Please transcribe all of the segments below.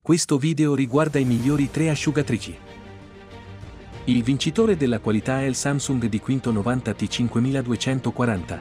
Questo video riguarda i migliori 3 asciugatrici. Il vincitore della qualità è il Samsung di Quinto 90 T5240.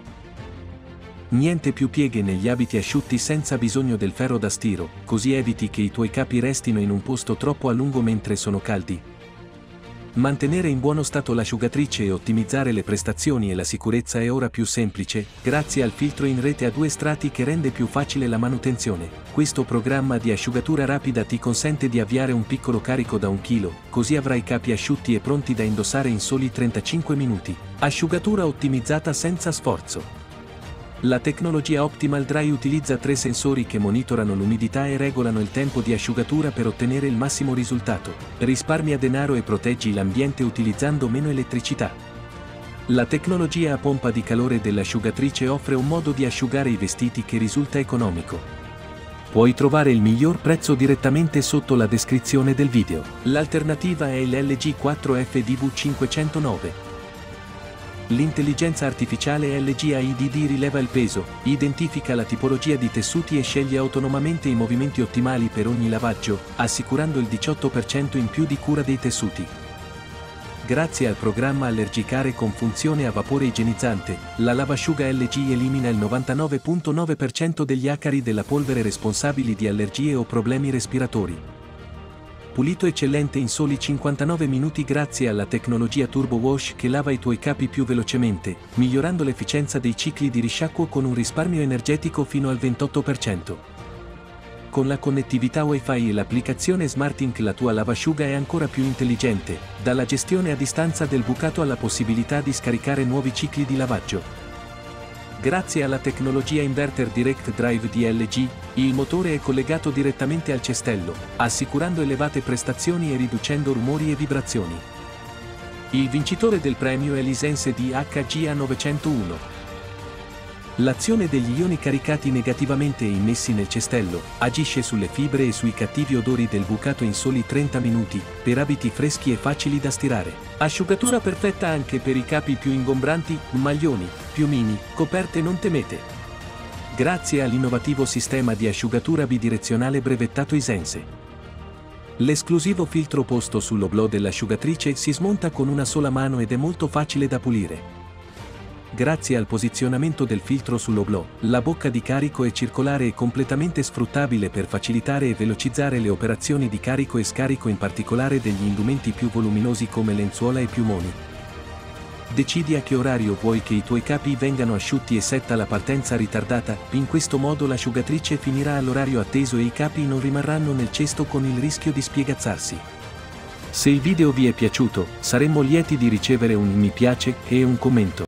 Niente più pieghe negli abiti asciutti senza bisogno del ferro da stiro, così eviti che i tuoi capi restino in un posto troppo a lungo mentre sono caldi. Mantenere in buono stato l'asciugatrice e ottimizzare le prestazioni e la sicurezza è ora più semplice, grazie al filtro in rete a 2 strati che rende più facile la manutenzione. Questo programma di asciugatura rapida ti consente di avviare un piccolo carico da 1 kg, così avrai capi asciutti e pronti da indossare in soli 35 minuti. Asciugatura ottimizzata senza sforzo. La tecnologia Optimal Dry utilizza 3 sensori che monitorano l'umidità e regolano il tempo di asciugatura per ottenere il massimo risultato. Risparmia denaro e proteggi l'ambiente utilizzando meno elettricità. La tecnologia a pompa di calore dell'asciugatrice offre un modo di asciugare i vestiti che risulta economico. Puoi trovare il miglior prezzo direttamente sotto la descrizione del video. L'alternativa è il LG 4FD V509. L'intelligenza artificiale LG AIDD rileva il peso, identifica la tipologia di tessuti e sceglie autonomamente i movimenti ottimali per ogni lavaggio, assicurando il 18% in più di cura dei tessuti. Grazie al programma Allergicare con funzione a vapore igienizzante, la lavasciuga LG elimina il 99,9% degli acari della polvere responsabili di allergie o problemi respiratori. Pulito eccellente in soli 59 minuti grazie alla tecnologia Turbo Wash che lava i tuoi capi più velocemente, migliorando l'efficienza dei cicli di risciacquo con un risparmio energetico fino al 28%. Con la connettività Wi-Fi e l'applicazione SmartInc la tua lavasciuga è ancora più intelligente, dalla gestione a distanza del bucato alla possibilità di scaricare nuovi cicli di lavaggio. Grazie alla tecnologia Inverter Direct Drive di LG, il motore è collegato direttamente al cestello, assicurando elevate prestazioni e riducendo rumori e vibrazioni. Il vincitore del premio è l'Hisense DHGA901. L'azione degli ioni caricati negativamente e immessi nel cestello agisce sulle fibre e sui cattivi odori del bucato in soli 30 minuti, per abiti freschi e facili da stirare. Asciugatura perfetta anche per i capi più ingombranti, maglioni, piumini, coperte non temete. Grazie all'innovativo sistema di asciugatura bidirezionale brevettato Hisense. L'esclusivo filtro posto sull'oblò dell'asciugatrice si smonta con una sola mano ed è molto facile da pulire. Grazie al posizionamento del filtro sull'oblò, la bocca di carico è circolare e completamente sfruttabile per facilitare e velocizzare le operazioni di carico e scarico, in particolare degli indumenti più voluminosi come lenzuola e piumoni. Decidi a che orario vuoi che i tuoi capi vengano asciutti e setta la partenza ritardata, in questo modo l'asciugatrice finirà all'orario atteso e i capi non rimarranno nel cesto con il rischio di spiegazzarsi. Se il video vi è piaciuto, saremmo lieti di ricevere un mi piace e un commento.